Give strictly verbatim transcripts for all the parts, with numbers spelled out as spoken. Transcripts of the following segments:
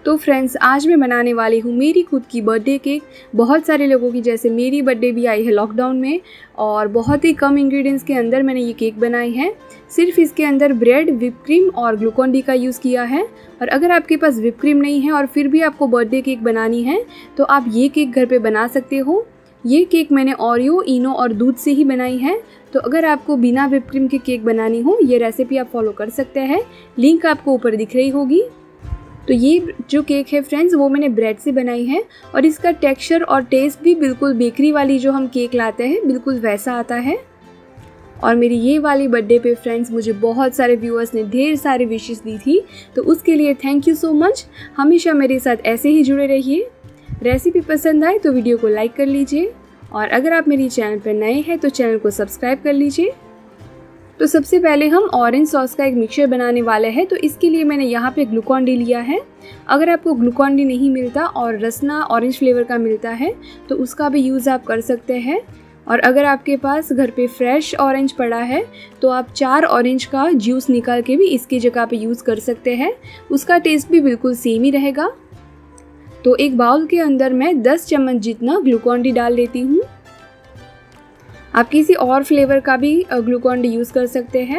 तो फ्रेंड्स, आज मैं बनाने वाली हूँ मेरी खुद की बर्थडे केक। बहुत सारे लोगों की जैसे मेरी बर्थडे भी आई है लॉकडाउन में, और बहुत ही कम इंग्रेडिएंट्स के अंदर मैंने ये केक बनाई है। सिर्फ इसके अंदर ब्रेड, व्हिप क्रीम और ग्लूकॉन डी का यूज़ किया है। और अगर आपके पास व्हिप क्रीम नहीं है और फिर भी आपको बर्थडे केक बनानी है तो आप ये केक घर पे बना सकते हो। ये केक मैंने ओरियो, इनो और दूध से ही बनाई है। तो अगर आपको बिना व्हिप क्रीम के केक बनानी हो, ये रेसिपी आप फॉलो कर सकते हैं। लिंक आपको ऊपर दिख रही होगी। तो ये जो केक है फ्रेंड्स, वो मैंने ब्रेड से बनाई है और इसका टेक्सचर और टेस्ट भी बिल्कुल बेकरी वाली जो हम केक लाते हैं बिल्कुल वैसा आता है। और मेरी ये वाली बर्थडे पे फ्रेंड्स, मुझे बहुत सारे व्यूअर्स ने ढेर सारे विशेस दी थी, तो उसके लिए थैंक यू सो मच। हमेशा मेरे साथ ऐसे ही जुड़े रहिए। रेसिपी पसंद आए तो वीडियो को लाइक कर लीजिए, और अगर आप मेरी चैनल पर नए हैं तो चैनल को सब्सक्राइब कर लीजिए। तो सबसे पहले हम ऑरेंज सॉस का एक मिक्सचर बनाने वाले हैं। तो इसके लिए मैंने यहाँ पे ग्लूकॉन डी लिया है। अगर आपको ग्लूकॉन डी नहीं मिलता और रसना ऑरेंज फ्लेवर का मिलता है तो उसका भी यूज़ आप कर सकते हैं। और अगर आपके पास घर पे फ्रेश ऑरेंज पड़ा है तो आप चार ऑरेंज का जूस निकाल के भी इसकी जगह पे यूज़ कर सकते हैं। उसका टेस्ट भी बिल्कुल सेम ही रहेगा। तो एक बाउल के अंदर मैं दस चम्मच जितना ग्लूकॉन डी डाल लेती हूँ। आप किसी और फ्लेवर का भी ग्लूकॉन डी यूज़ कर सकते हैं।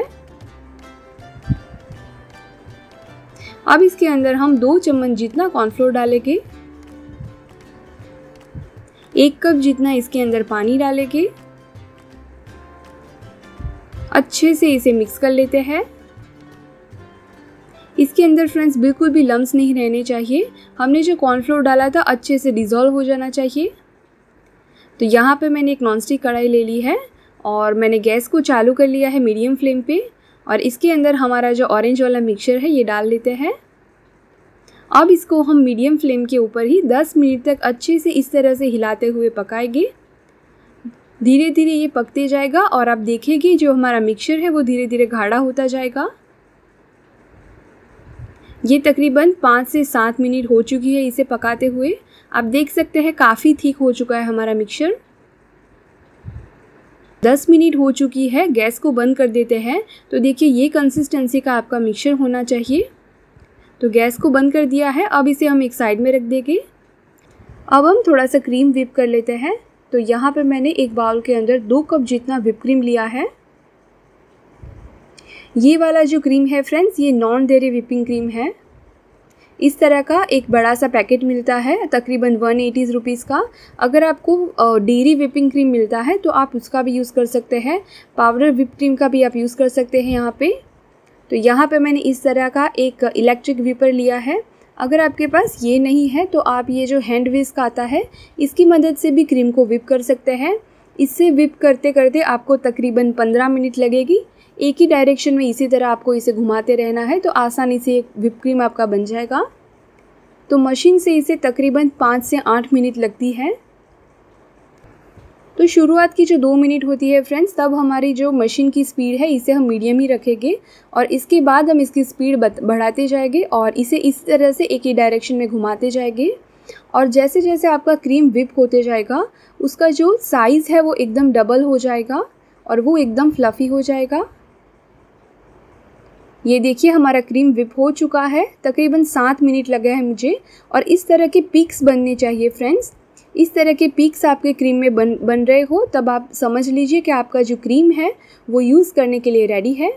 अब इसके अंदर हम दो चम्मच जितना कॉर्नफ्लोर डालेंगे। एक कप जितना इसके अंदर पानी डालेंगे। अच्छे से इसे मिक्स कर लेते हैं। इसके अंदर फ्रेंड्स बिल्कुल भी लम्स नहीं रहने चाहिए। हमने जो कॉर्नफ्लोर डाला था अच्छे से डिज़ोल्व हो जाना चाहिए। तो यहाँ पे मैंने एक नॉनस्टिक कढ़ाई ले ली है और मैंने गैस को चालू कर लिया है मीडियम फ्लेम पे। और इसके अंदर हमारा जो ऑरेंज वाला मिक्सचर है ये डाल देते हैं। अब इसको हम मीडियम फ्लेम के ऊपर ही दस मिनट तक अच्छे से इस तरह से हिलाते हुए पकाएंगे। धीरे धीरे ये पकते जाएगा और आप देखेंगे जो हमारा मिक्सचर है वो धीरे धीरे गाढ़ा होता जाएगा। ये तकरीबन पाँच से सात मिनट हो चुकी है इसे पकाते हुए। आप देख सकते हैं काफ़ी थिक हो चुका है हमारा मिक्सचर। दस मिनट हो चुकी है, गैस को बंद कर देते हैं। तो देखिए ये कंसिस्टेंसी का आपका मिक्सचर होना चाहिए। तो गैस को बंद कर दिया है। अब इसे हम एक साइड में रख देंगे। अब हम थोड़ा सा क्रीम व्हिप कर लेते हैं। तो यहाँ पे मैंने एक बाउल के अंदर दो कप जितना व्हिप क्रीम लिया है। ये वाला जो क्रीम है फ्रेंड्स, ये नॉन डेयरी व्हिपिंग क्रीम है। इस तरह का एक बड़ा सा पैकेट मिलता है तकरीबन वन एटी रुपीज़ का। अगर आपको डेयरी व्हिपिंग क्रीम मिलता है तो आप उसका भी यूज़ कर सकते हैं। पाउडर व्हिप क्रीम का भी आप यूज़ कर सकते हैं यहाँ पे। तो यहाँ पे मैंने इस तरह का एक इलेक्ट्रिक व्हिपर लिया है। अगर आपके पास ये नहीं है तो आप ये जो हैंड व्हिस्क आता है इसकी मदद से भी क्रीम को व्हिप कर सकते हैं। इससे व्हिप करते करते आपको तकरीबन पंद्रह मिनट लगेगी। एक ही डायरेक्शन में इसी तरह आपको इसे घुमाते रहना है तो आसानी से व्हिप क्रीम आपका बन जाएगा। तो मशीन से इसे तकरीबन पाँच से आठ मिनट लगती है। तो शुरुआत की जो दो मिनट होती है फ्रेंड्स, तब हमारी जो मशीन की स्पीड है इसे हम मीडियम ही रखेंगे और इसके बाद हम इसकी स्पीड बढ़ाते जाएंगे और इसे इस तरह से एक ही डायरेक्शन में घुमाते जाएंगे। और जैसे जैसे आपका क्रीम व्हिप होते जाएगा उसका जो साइज़ है वो एकदम डबल हो जाएगा और वो एकदम फ्लफ़ी हो जाएगा। ये देखिए हमारा क्रीम व्हिप हो चुका है। तकरीबन सात मिनट लगे हैं मुझे। और इस तरह के पीक्स बनने चाहिए फ्रेंड्स। इस तरह के पीक्स आपके क्रीम में बन बन रहे हो तब आप समझ लीजिए कि आपका जो क्रीम है वो यूज़ करने के लिए रेडी है।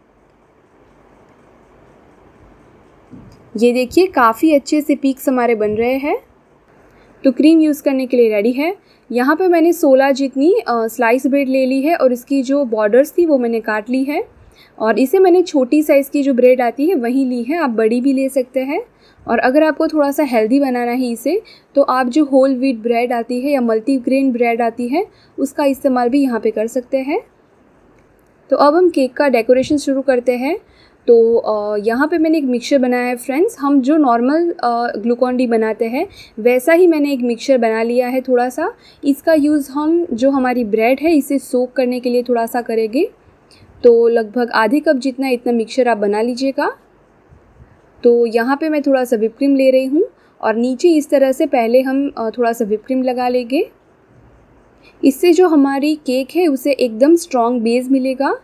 ये देखिए काफ़ी अच्छे से पीक्स हमारे बन रहे हैं। तो क्रीम यूज़ करने के लिए रेडी है। यहाँ पे मैंने सोलह जितनी स्लाइस ब्रेड ले ली है और इसकी जो बॉर्डर्स थी वो मैंने काट ली है। और इसे मैंने छोटी साइज़ की जो ब्रेड आती है वही ली है। आप बड़ी भी ले सकते हैं। और अगर आपको थोड़ा सा हेल्दी बनाना है इसे तो आप जो होल व्हीट ब्रेड आती है या मल्टीग्रेन ब्रेड आती है उसका इस्तेमाल भी यहाँ पे कर सकते हैं। तो अब हम केक का डेकोरेशन शुरू करते हैं। तो यहाँ पे मैंने एक मिक्सचर बनाया है फ्रेंड्स। हम जो नॉर्मल ग्लूकॉन डी बनाते हैं वैसा ही मैंने एक मिक्सचर बना लिया है थोड़ा सा। इसका यूज़ हम जो हमारी ब्रेड है इसे सोक करने के लिए थोड़ा सा करेंगे। तो लगभग आधे कप जितना इतना मिक्सचर आप बना लीजिएगा। तो यहाँ पे मैं थोड़ा सा व्हिप क्रीम ले रही हूँ और नीचे इस तरह से पहले हम थोड़ा सा व्हिप क्रीम लगा लेंगे। इससे जो हमारी केक है उसे एकदम स्ट्रॉन्ग बेस मिलेगा।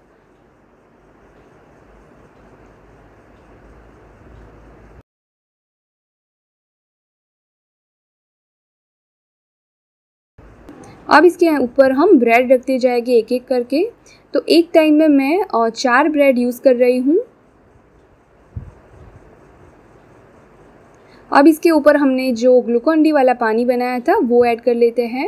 अब इसके ऊपर हम ब्रेड रखते जाएंगे एक एक करके। तो एक टाइम में मैं और चार ब्रेड यूज़ कर रही हूँ। अब इसके ऊपर हमने जो ग्लूकॉन डी वाला पानी बनाया था वो ऐड कर लेते हैं।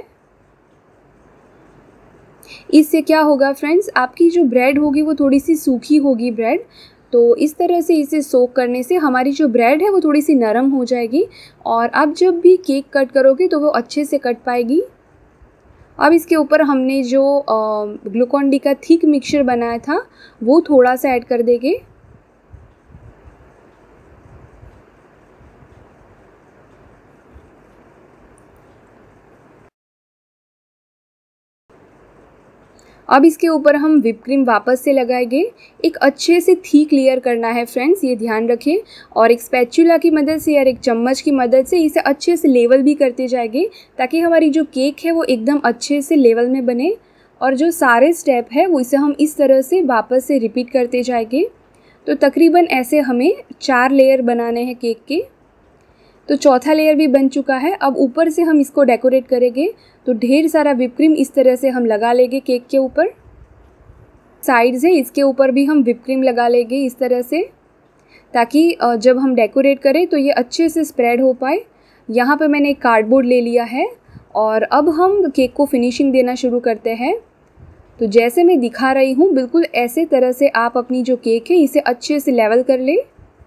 इससे क्या होगा फ्रेंड्स, आपकी जो ब्रेड होगी वो थोड़ी सी सूखी होगी ब्रेड। तो इस तरह से इसे सोक करने से हमारी जो ब्रेड है वो थोड़ी सी नरम हो जाएगी और आप जब भी केक कट करोगे तो वो अच्छे से कट पाएगी। अब इसके ऊपर हमने जो ग्लूकॉन डी का थिक मिक्सचर बनाया था वो थोड़ा सा ऐड कर देंगे। अब इसके ऊपर हम व्हिप क्रीम वापस से लगाएंगे। एक अच्छे से थिक लेयर करना है फ्रेंड्स, ये ध्यान रखें। और एक स्पैचुला की मदद से या एक चम्मच की मदद से इसे अच्छे से लेवल भी करते जाएंगे ताकि हमारी जो केक है वो एकदम अच्छे से लेवल में बने। और जो सारे स्टेप है वो इसे हम इस तरह से वापस से रिपीट करते जाएंगे। तो तकरीबन ऐसे हमें चार लेयर बनाने हैं केक के। तो चौथा लेयर भी बन चुका है। अब ऊपर से हम इसको डेकोरेट करेंगे। तो ढेर सारा व्हिप क्रीम इस तरह से हम लगा लेंगे केक के ऊपर। साइड से इसके ऊपर भी हम व्हिप क्रीम लगा लेंगे इस तरह से, ताकि जब हम डेकोरेट करें तो ये अच्छे से स्प्रेड हो पाए। यहाँ पे मैंने एक कार्डबोर्ड ले लिया है और अब हम केक को फिनिशिंग देना शुरू करते हैं। तो जैसे मैं दिखा रही हूँ बिल्कुल ऐसे तरह से आप अपनी जो केक है इसे अच्छे से लेवल कर ले।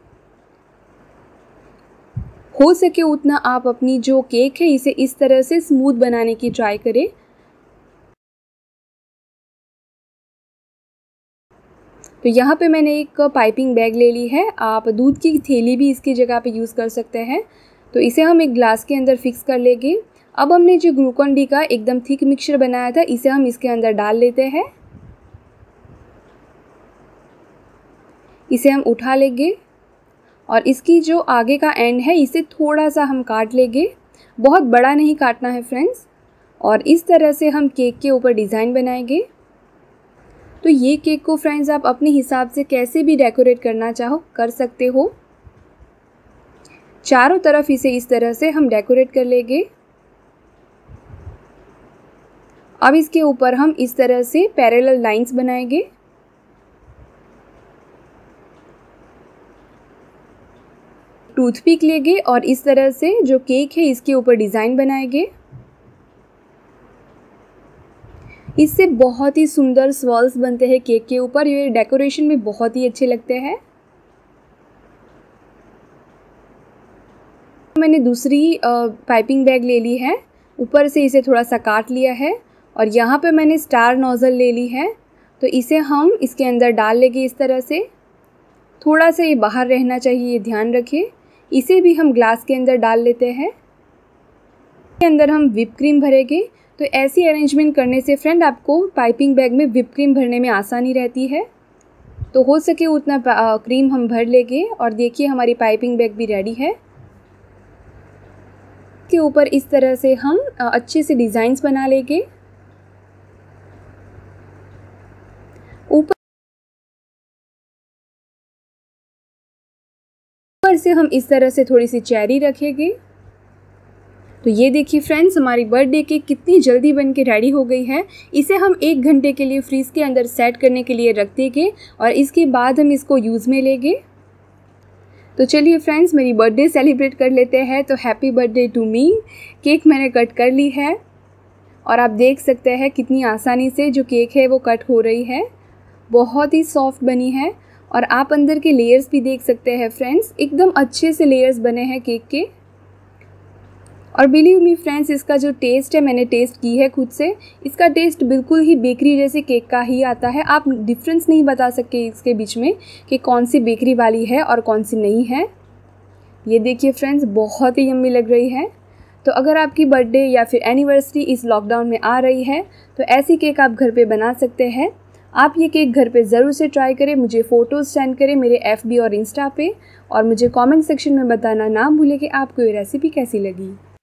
हो सके उतना आप अपनी जो केक है इसे इस तरह से स्मूथ बनाने की ट्राई करें। तो यहाँ पे मैंने एक पाइपिंग बैग ले ली है, आप दूध की थैली भी इसकी जगह पे यूज़ कर सकते हैं। तो इसे हम एक ग्लास के अंदर फिक्स कर लेंगे। अब हमने जो ग्लूकॉन डी का एकदम थिक मिक्सचर बनाया था इसे हम इसके अंदर डाल लेते हैं। इसे हम उठा लेंगे और इसकी जो आगे का एंड है इसे थोड़ा सा हम काट लेंगे, बहुत बड़ा नहीं काटना है फ्रेंड्स। और इस तरह से हम केक के ऊपर डिज़ाइन बनाएंगे। तो ये केक को फ्रेंड्स आप अपने हिसाब से कैसे भी डेकोरेट करना चाहो कर सकते हो। चारों तरफ इसे इस तरह से हम डेकोरेट कर लेंगे। अब इसके ऊपर हम इस तरह से पैरेलल लाइंस बनाएंगे। टूथपिक लेंगे और इस तरह से जो केक है इसके ऊपर डिज़ाइन बनाएंगे। इससे बहुत ही सुंदर स्वॉल्स बनते हैं केक के ऊपर, ये डेकोरेशन में बहुत ही अच्छे लगते हैं। मैंने दूसरी पाइपिंग बैग ले ली है, ऊपर से इसे थोड़ा सा काट लिया है और यहाँ पे मैंने स्टार नोज़ल ले ली है। तो इसे हम इसके अंदर डाल लेंगे इस तरह से। थोड़ा सा ये बाहर रहना चाहिए, ये ध्यान रखें। इसे भी हम ग्लास के अंदर डाल लेते हैं। इसके अंदर हम व्हिप क्रीम भरेंगे। तो ऐसी अरेंजमेंट करने से फ्रेंड आपको पाइपिंग बैग में व्हिप क्रीम भरने में आसानी रहती है। तो हो सके उतना क्रीम हम भर लेंगे और देखिए हमारी पाइपिंग बैग भी रेडी है। के ऊपर इस तरह से हम अच्छे से डिज़ाइंस बना लेंगे। ऊपर ऊपर से हम इस तरह से थोड़ी सी चेरी रखेंगे। तो ये देखिए फ्रेंड्स हमारी बर्थडे केक कितनी जल्दी बन के रेडी हो गई है। इसे हम एक घंटे के लिए फ्रीज के अंदर सेट करने के लिए रख देंगे और इसके बाद हम इसको यूज़ में लेंगे। तो चलिए फ्रेंड्स मेरी बर्थडे सेलिब्रेट कर लेते हैं। तो happy birthday to me. Cake मैंने कट कर ली है और आप देख सकते हैं कितनी आसानी से जो केक है वो कट हो रही है। बहुत ही सॉफ्ट बनी है और आप अंदर के लेयर्स भी देख सकते हैं फ्रेंड्स, एकदम अच्छे से लेयर्स बने हैं केक के। और बिलीव मी फ्रेंड्स इसका जो टेस्ट है मैंने टेस्ट की है खुद से, इसका टेस्ट बिल्कुल ही बेकरी जैसे केक का ही आता है। आप डिफरेंस नहीं बता सकते इसके बीच में कि कौन सी बेकरी वाली है और कौन सी नहीं है। ये देखिए फ्रेंड्स बहुत ही यम्मी लग रही है। तो अगर आपकी बर्थडे या फिर एनिवर्सरी इस लॉकडाउन में आ रही है तो ऐसी केक आप घर पे बना सकते हैं। आप ये केक घर पे ज़रूर से ट्राई करें, मुझे फ़ोटोज़ सेंड करें मेरे एफ बी और इंस्टा पे और मुझे कमेंट सेक्शन में बताना ना भूलें कि आपको ये रेसिपी कैसी लगी।